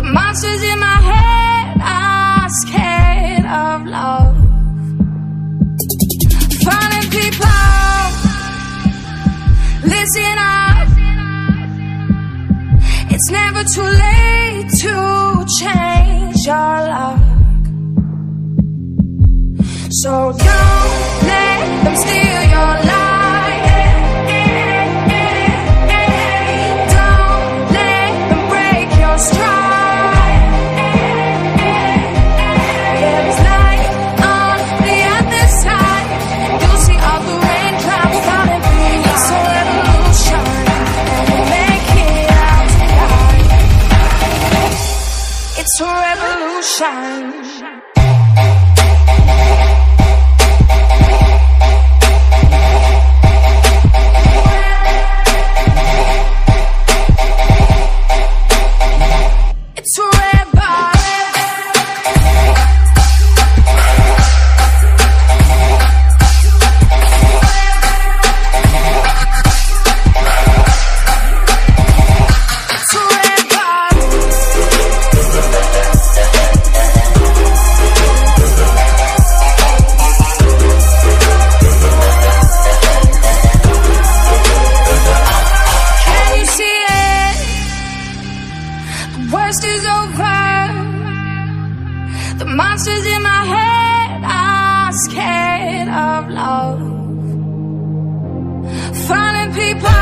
monsters in my head are scared of love. Finding people, listen up. It's never too late to change your luck. So don't let them steal your life. Don't let them break your stride. There is light on the other side. You'll see all the raindrops falling through. It's a revolution, and we'll make it out tonight. It's a revolution. Worst is over. The monsters in my head are scared of love. Finding people